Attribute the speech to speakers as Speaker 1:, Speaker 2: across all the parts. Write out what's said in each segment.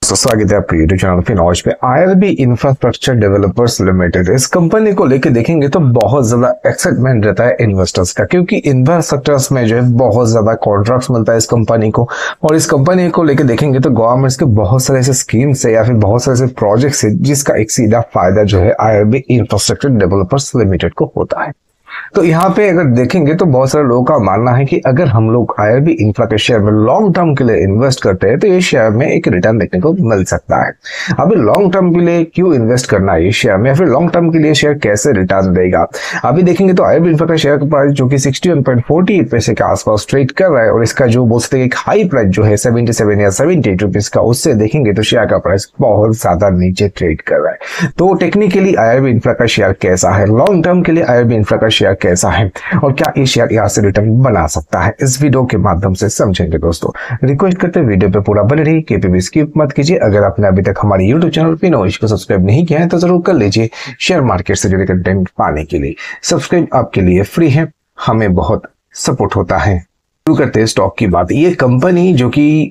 Speaker 1: स्वागत है आपके यूट्यूब चैनल फिनॉज पे। आईआरबी इंफ्रास्ट्रक्चर डेवलपर्स लिमिटेड, इस कंपनी को लेके देखेंगे तो बहुत ज्यादा एक्साइटमेंट रहता है इन्वेस्टर्स का, क्योंकि इंफ्रास्ट्रक्चर्स में जो है बहुत ज्यादा कॉन्ट्रैक्ट्स मिलता है इस कंपनी को। और इस कंपनी को लेके देखेंगे तो गवर्नमेंट्स के बहुत सारे ऐसे स्कीम्स है या फिर बहुत सारे ऐसे प्रोजेक्ट्स है जिसका एक सीधा फायदा जो है आईआरबी इंफ्रास्ट्रक्चर डेवलपर्स लिमिटेड को होता है। तो यहाँ पे अगर देखेंगे तो बहुत सारे लोगों का मानना है कि अगर हम लोग आईआरबी इंफ्रा के शेयर में लॉन्ग टर्म के लिए इन्वेस्ट करते हैं तो ये शेयर में एक रिटर्न देखने को मिल सकता है। अभी लॉन्ग टर्म के लिए क्यों इन्वेस्ट करना है ये शेयर में, या फिर लॉन्ग टर्म के लिए शेयर कैसे रिटर्न देगा। अभी देखेंगे तो आईआरबी इंफ्रा का शेयर का प्राइस जो कि 61.48 पैसे के आसपास ट्रेड कर रहा है, और इसका जो बोल सकते हैं एक हाई प्राइस जो है 77 या 78 रुपीज का, उससे देखेंगे तो शेयर का प्राइस बहुत ज्यादा नीचे ट्रेड कर रहा है। तो टेक्निकली आईआरबी इंफ्रा का शेयर कैसा है, लॉन्ग टर्म के लिए आईआरबी इंफ्रा का शेयर कैसा है, और क्या ये शेयर यहाँ से रिटर्न बना सकता है, इस वीडियो के माध्यम से समझेंगे। दोस्तों रिक्वेस्ट करते हैं वीडियो पे पूरा बने रहिए, केपी भी स्किप मत कीजिए। अगर आपने अभी तक हमारे यूट्यूब चैनल फिनोज को सब्सक्राइब नहीं किया है तो जरूर कर लीजिए, शेयर मार्केट से जुड़े कंटेंट पाने के लिए। सब्सक्राइब आपके लिए फ्री है, हमें बहुत सपोर्ट होता है। शुरू करते हैं स्टॉक की बात। ये कंपनी जो कि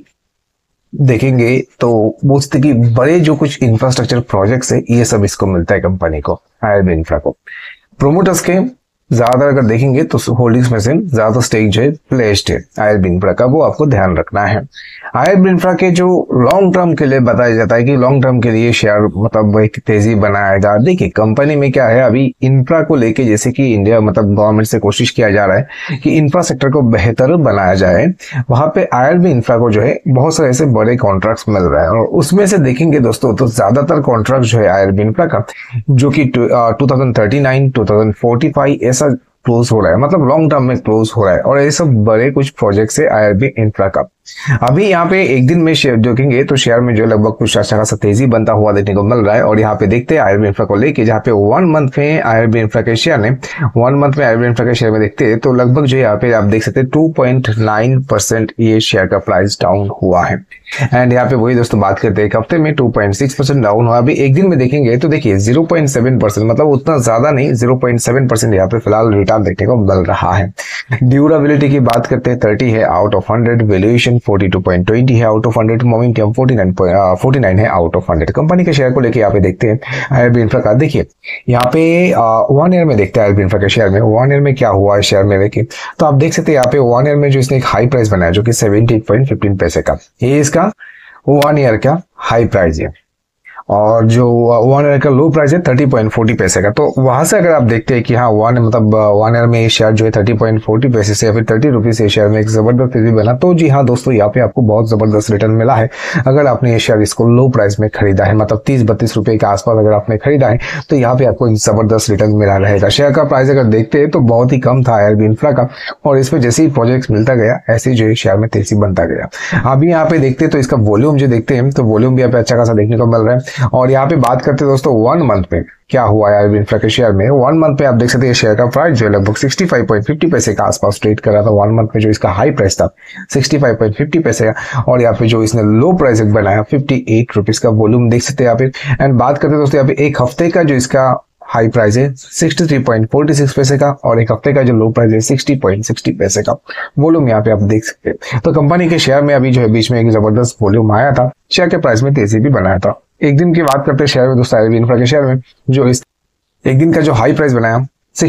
Speaker 1: देखेंगे तो बोलते कि बड़े जो कुछ इंफ्रास्ट्रक्चर प्रोजेक्ट्स है ये सब इसको मिलता है कंपनी को, आईआरबी इंफ्रा को। प्रोमोटर्स के ज्यादा अगर देखेंगे तो होल्डिंग्स में से ज्यादा स्टेक जो है प्लेस्ड है आईआरबी इंफ्रा का, वो आपको ध्यान रखना है। आईआरबी इंफ्रा के जो लॉन्ग टर्म के लिए बताया जाता है कि लॉन्ग टर्म के लिए शेयर मतलब एक तेजी बनाएगा। देखिए कंपनी में क्या है, अभी इंफ्रा को लेके जैसे कि इंडिया मतलब गवर्नमेंट से कोशिश किया जा रहा है कि इंफ्रा सेक्टर को बेहतर बनाया जाए, वहां पे आईआरबी इंफ्रा को जो है बहुत सारे ऐसे बड़े कॉन्ट्रैक्ट्स मिल रहा है। और उसमें से देखेंगे दोस्तों तो ज्यादातर कॉन्ट्रैक्ट जो है आईआरबी इंफ्रा का जो कि 2039 2045 ऐसा क्लोज हो रहा है, मतलब लॉन्ग टर्म में क्लोज हो रहा है। और ये सब बड़े कुछ प्रोजेक्ट्स है आईआरबी इंफ्रा का। अभी यहाँ पे एक दिन में शेयर देखेंगे तो शेयर में जो लगभग कुछ अच्छा खासा तेजी बनता हुआ देखने को मिल रहा है। और यहाँ पे देखते हैं आईआरबी इंफ्रा को लेके, जहाँ पे 1 मंथ में आईआरबी इंफ्रा के शेयर ने 1 मंथ में आईआरबी इंफ्रा के शेयर में देखते हैं तो लगभग जो यहाँ पे आप देख सकते हैं 2.9% ये शेयर का प्राइस डाउन हुआ है। एंड यहाँ पे वही दोस्तों बात करते हैं एक हफ्ते में 2.6% डाउन हुआ। अभी एक दिन में देखेंगे तो देखिए 0.7%, मतलब उतना ज्यादा नहीं, 0.7% यहाँ पे फिलहाल रिटर्न देखने को मिल रहा है। ड्यूरेबिलिटी की बात करते हैं 30 है आउट ऑफ 100, वैल्यूएशन 42.20 है आउट ऑफ 100, मोमेंटम 49 है आउट ऑफ 100। कंपनी के शेयर को लेके यहाँ पे देखते हैं आईआरबी इंफ्रा का। देखिए यहाँ पे 1 ईयर में देखते हैं आईआरबी इंफ्रा के शेयर में 1 ईयर में क्या हुआ है शेयर में देखिए तो आप देख सकते हैं यहाँ पे 1 ईयर में जो इसने एक हाई प्राइस बनाया जो कि 78.15 पैसे का, ये इसका 1 ईयर का हाई प्राइस है। और जो 1 ईयर का लो प्राइस है 30.40 पैसे का। तो वहां से अगर आप देखते हैं कि हाँ 1 ईयर में ये शेयर जो है 30.40 पैसे से या फिर 30 रुपीज से शेयर में एक जबरदस्त तेजी बना, तो जी हाँ दोस्तों यहाँ पे आपको बहुत जबरदस्त रिटर्न मिला है अगर आपने ये शेयर इसको लो प्राइस में खरीदा है, मतलब 30-32 रुपए के आसपास अगर आपने खरीदा है तो यहाँ पे आपको जबरदस्त रिटर्न मिला रहेगा। शेयर का प्राइस अगर देखते हैं तो बहुत ही कम था आईआरबी इंफ्रा का, और इसमें जैसे ही प्रोजेक्ट मिलता गया ऐसे ही जो है शेयर में तेजी बनता गया। अभी यहाँ पे देखते हैं तो इसका वॉल्यूम जो देखते हैं तो वॉल्यूम भी यहाँ पे अच्छा खासा देखने को मिल रहा है। और यहाँ पे बात करते हैं दोस्तों 1 मंथ में क्या हुआ है आईआरबी इंफ्रा के शेयर में। 1 मंथ पे आप देख सकते हैं शेयर का प्राइस जो है लगभग 65.50 पैसे के आसपास ट्रेड कर रहा था। 1 मंथ में जो इसका हाई प्राइस था 65.50 पैसे का, और यहाँ पे जो इसने लो प्राइस बनाया 58 रुपीज का वॉल्यूम देख सकते हैं यहाँ पे। एंड बात करते हैं दोस्तों यहाँ पे एक हफ्ते का जो इसका हाई प्राइस है 63.46 पैसे का, और एक हफ्ते का जो लो प्राइस है 60.60 पैसे का वॉल्यूम यहाँ पे आप देख सकते हैं। तो कंपनी के शेयर में अभी जो है बीच में एक जबरदस्त वॉल्यूम आया था, शेयर के प्राइस में तेजी भी बनाया था। एक दिन की बात करते हैं शेयर में दोस्तों आईआरबी इंफ्रा के शेयर में जो इस एक दिन का जो हाई प्राइस बनाया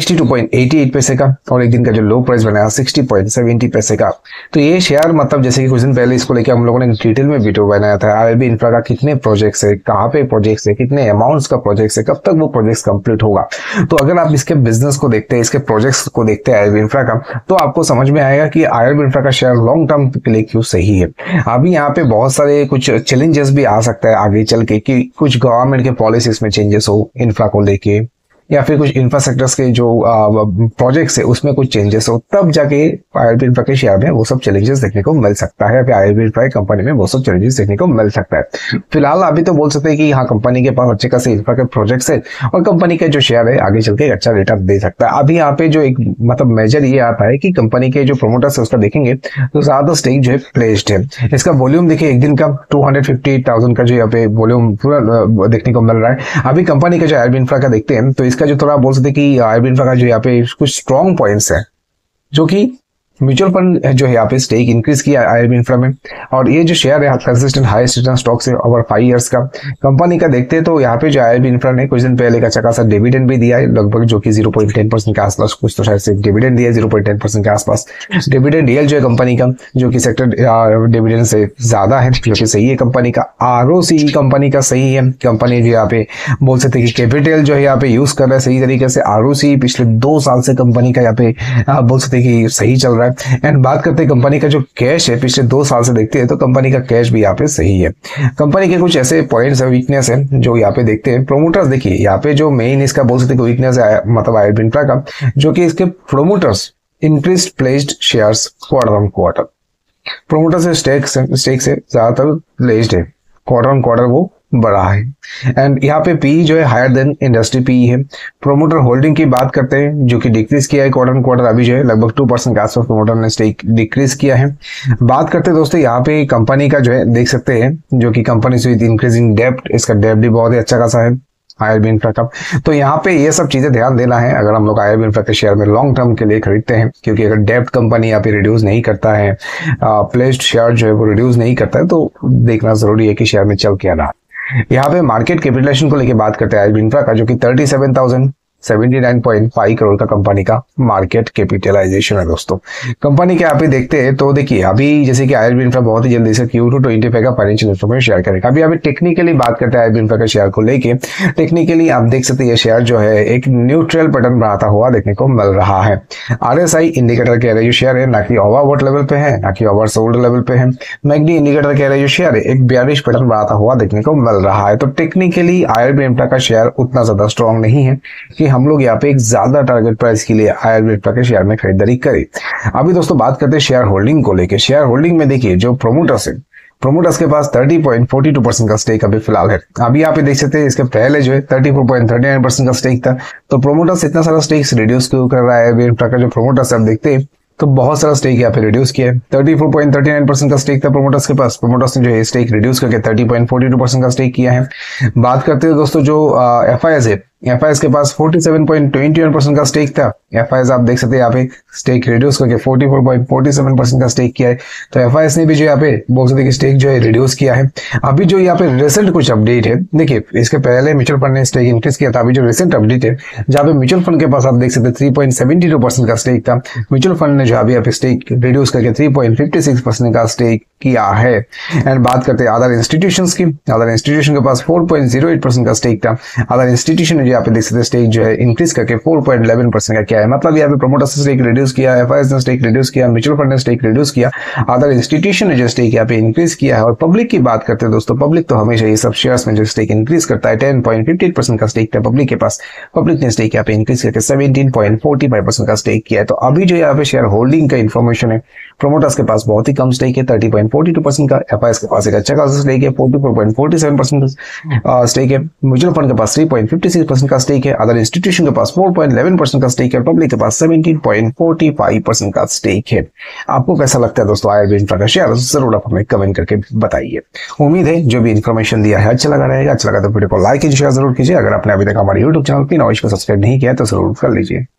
Speaker 1: 62.88 पैसे का, और एक दिन का जो लो प्राइस बनाया 60.70 पैसे का। तो ये शेयर मतलब जैसे कि कुछ दिन पहले इसको लेकर हम लोगों ने डिटेल में वीडियो बनाया था आईआरबी इंफ्रा का, कितने प्रोजेक्ट्स है, कहाँ पे प्रोजेक्ट्स है, कितने अमाउंट्स का प्रोजेक्ट्स है, कब तक वो प्रोजेक्ट्स कंप्लीट होगा। तो अगर आप इसके बिजनेस को देखते हैं, इसके प्रोजेक्ट्स को देखते हैं आईआरबी इंफ्रा का, तो आपको समझ में आएगा कि आईआरबी इंफ्रा का शेयर लॉन्ग टर्म के लिए क्यों सही है। अभी यहाँ पे बहुत सारे कुछ चैलेंजेस भी आ सकता है आगे चल के कि कुछ गवर्नमेंट के पॉलिसीज में चेंजेस हो इंफ्रा को लेके, या फिर कुछ इंफ्रास्ट्रक्चर्स के जो प्रोजेक्ट्स है उसमें कुछ चेंजेस हो, तब जाके आईआरबी इंफ्रा के शेयर में वो सब चैलेंजेस देखने को मिल सकता है। आईआरबी इंफ्रा कंपनी में वो सब चैलेंजेस देखने को मिल सकता है। फिलहाल अभी तो बोल सकते हैं कि हाँ कंपनी के पास अच्छे खासे इंफ्रा के प्रोजेक्ट्स है और कंपनी का जो शेयर है आगे चल के अच्छा रिटर्न दे सकता है। अभी यहाँ पे जो एक मतलब मेजर ये आता है कि कंपनी के जो प्रोमोटर्स है उसका देखेंगे तो ज्यादा स्टेक जो है प्लेस्ड है। इसका वॉल्यूम देखिए एक दिन का 258,000 का जो यहाँ पे वॉल्यूम पूरा देखने को मिल रहा है। अभी कंपनी का जो आईआरबी इंफ्रा का देखते हैं तो इसका जो थोड़ा बोल सकते हैं कि आईआरबी इंफ्रा का जो यहाँ पे कुछ स्ट्रॉन्ग पॉइंट्स है जो कि म्यूचुअल फंड जो है यहाँ पे स्टेक इंक्रीज किया आईआईबी इंफ्रा में, और ये जो शेयर है कंसिस्टेंट हाईएस्ट रिटर्न स्टॉक से ओवर 5 इयर्स का कंपनी का देखते हैं तो यहाँ पे जो आईआईबी इंफ्रा ने कुछ दिन पहले का अच्छा खासा डिविडेंड भी दिया है, लगभग जो कि 0.10% के आसपास, कुछ तो शायद से डिविडेंड दिया है 0.10% के आसपास। डिविडेंड yield जो है कंपनी का, जो कि सेक्टर डिविडेंड से ज्यादा है, जो कि सही है कंपनी का। आरओसी कंपनी का सही है, कंपनी जो यहाँ पे बोल सकते हैं कि कैपिटल जो है यहाँ पे यूज कर रहा है सही तरीके से। आरओसी पिछले 2 साल से कंपनी का यहाँ पे बोल सकते हैं कि सही चल रहा है। एंड बात करते हैं कंपनी का जो कैश है पिछले 2 साल से देखते हैं तो कंपनी का कैश भी यहाँ पे सही है। कंपनी के कुछ ऐसे पॉइंट्स है, वीकनेस है जो यहाँ पे देखते हैं। प्रोमोटर्स देखिए यहाँ पे जो मेन इसका बोल सकते हैं वीकनेस है मतलब आईआईबी इंफ्रा का, जो कि इसके promoters increased placed shares quarter on quarter. Promoter से स्टेक से ज्यादातर प्लेस्ड है, क्वार्टर ऑन क्वार्टर वो बड़ा है। एंड यहाँ पे पी जो है हायर देन इंडस्ट्री पी है। प्रोमोटर होल्डिंग की बात करते हैं जो कि डिक्रीज किया है क्वार्टर ऑन क्वार्टर, अभी जो है लगभग 2% के आसपास प्रोमोटर ने स्टेक डिक्रीज किया है। बात करते हैं दोस्तों यहाँ पे कंपनी का जो है देख सकते हैं जो कि कंपनी से इंक्रीजिंग डेब्ट, इसका डेब्ट भी बहुत ही अच्छा खासा है आईआईबी इंफ्रा का। तो यहाँ पे ये सब चीजें ध्यान देना है अगर हम लोग आईआईबी इंफ्रा के शेयर में लॉन्ग टर्म के लिए खरीदते हैं, क्योंकि अगर डेब्ट कंपनी यहाँ पे रिड्यूस नहीं करता है, प्लेस्ड शेयर जो है वो रिड्यूस नहीं करता है, तो देखना जरूरी है कि शेयर में चल क्या रहा। यहाँ पे मार्केट कैपिटलाइजेशन को लेके बात करते हैं आईआईबी इंफ्रा का, जो कि 37,079.5 करोड़ का कंपनी का मार्केट कैपिटलाइजेशन है दोस्तों। कंपनी के यहाँ पे देखते हैं तो देखिए अभी जैसे कि आईआईबी इंफ्रा बहुत ही जल्दी से Q2 25 का फाइनेंशियल इन्फॉर्मेशन शेयर करेगा। अभी टेक्निकली बात करते हैं आईआईबी इंफ्रा के शेयर को लेके। टेक्निकली आप देख सकते हैं ये शेयर जो है एक न्यूट्रल पैटर्न बनाता हुआ देखने को मिल रहा है। आरएसआई इंडिकेटर कह रहे जो शेयर है ना कि ओवरबॉट लेवल पे है ना कि ओवर सोल्ड लेवल पे है। मैकडी इंडिकेटर कह रहे जो शेयर है एक बेयरिश पैटर्न बनाता हुआ देखने को मिल रहा है। तो टेक्निकली आईआईबी इंफ्रा का शेयर उतना ज्यादा स्ट्रॉन्ग नहीं है कि हम लोग यहाँ पे एक ज्यादा टारगेट प्राइस के लिए आईआईबी इंफ्रा के शेयर में खरीदारी करें। अभी दोस्तों बात करते हैं शेयर होल्डिंग को लेके। शेयर होल्डिंग में देखिए जो प्रोमोटर्स है, प्रोमोटर्स के पास 30.42% का स्टेक अभी फिलहाल है। अभी आप देख सकते हैं इसके पहले जो है 34.39% का स्टेक था। तो प्रोमोटर्स इतना सारा स्टेक रिड्यूस क्यों कर रहा है आईआईबी इंफ्रा का? जो प्रोमोटर्स आप देखते हैं तो बहुत सारा स्टेक यहाँ पे रिड्यूस किया है। 34.39% का स्टेक था प्रोमोटर्स के पास, प्रोमोटर्स ने जो है स्टेक रिड्यूस करके 30.42% का स्टेक किया है। बात करते हैं दोस्तों जो एफआईएस है, एफआईएस के पास 47.21% का स्टेक था। एफआईएस आप देख सकते हैं यहाँ पे स्टेक रिड्यूस करके 44.47% का स्टेक किया है। तो एफआईएस ने भी जो यहाँ पे बोल सकते हैं कि स्टेक जो है रिड्यूस किया है। अभी जो यहाँ पे रिसेंट कुछ अपडेट है, देखिए इसके पहले म्यूचुअल फंड ने स्टेक इंक्रीज किया था। अभी जो रिसेंट अपडेट है जहाँ पे म्यूचुअल फंड के पास आप देख सकते हैं 3.72% का स्टेक था, म्यूचुअल फंड ने जो अभी यहाँ पे स्टेक रिड्यूस करके 3.56% का स्टेक किया है। एंड बात करते हैं अदर इंस्टीट्यूशंस की। अदर इंस्टीट्यूशन के पास 4.08% का स्टेक था। अदर इंस्टीट्यूशन यहाँ पे देख सकते हैं स्टेक जो है इंक्रीज करके 4.11% का क्या है, मतलब यहाँ पे प्रोमोटर्स ने स्टेक रिड्यूस किया, एफआईएस ने स्टेक रिड्यूस किया, म्यूचुअल फंड ने स्टेक रिड्यूस किया, अदर इंस्टीट्यूशन ने जो स्टेक यहाँ पे इंक्रीज किया है। और पब्लिक की बात करते हैं दोस्तों, पब्लिक तो हमेशा ये सब शेयर्स में जो स्टेक इंक्रीज करता है 10.58% का स्टेक था पब्लिक के पास, पब्लिक ने स्टेक यहाँ पे इंक्रीज करके 17.45% का स्टेक किया है। तो अभी जो यहाँ पे शेयर होल्डिंग का इन्फॉर्मेशन है, प्रोमोटर्स के पास बहुत ही कम स्टेक है 30.42% का, एफआईएस के पास एक अच्छा खासा स्टेक है 44.47% स्टेक है, म्यूचुअल फंड के पास 3.56% का स्टेक है, अदर इंस्टीट्यूशन के पास 4.11% का स्टेक है, पब्लिक के पास 17.45% का स्टेक है। आपको कैसा लगता है दोस्तों आईआईबी इंफ्रा का शेयर? जरूर आप हमें कमेंट करके बताइए। उम्मीद है जो भी इन्फॉर्मेशन दिया है अच्छा लगा रहेगा। अच्छा लगा तो वीडियो को लाइक कीजिए, शेयर जरूर कीजिए। अगर आपने अभी तक हमारे यूट्यूब चैनल की नॉइज को सब्सक्राइब नहीं किया तो जरूर कर लीजिए।